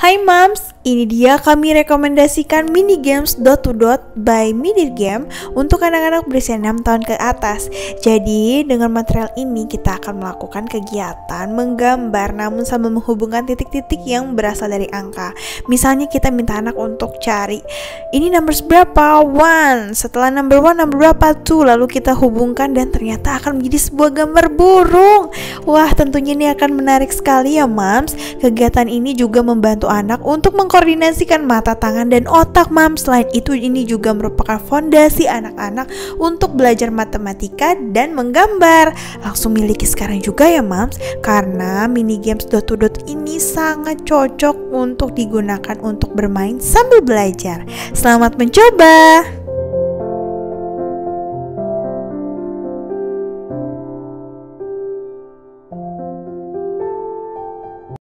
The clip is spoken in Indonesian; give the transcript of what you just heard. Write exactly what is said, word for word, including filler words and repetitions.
Hai Mams, ini dia kami rekomendasikan mini games dot to dot by Midir Game untuk anak-anak berusia enam tahun ke atas. Jadi dengan material ini kita akan melakukan kegiatan menggambar namun sambil menghubungkan titik-titik yang berasal dari angka. Misalnya kita minta anak untuk cari ini numbers berapa? One. Setelah number one, number berapa? Two. Lalu kita hubungkan dan ternyata akan menjadi sebuah gambar burung. Wah, tentunya ini akan menarik sekali ya Mams. Kegiatan ini juga membantu anak untuk mengkoordinasikan mata, tangan, dan otak Mams. Selain itu ini juga merupakan fondasi anak-anak untuk belajar matematika dan menggambar. Langsung miliki sekarang juga ya Mams, karena mini games dot to dot ini sangat cocok untuk digunakan untuk bermain sambil belajar. Selamat mencoba.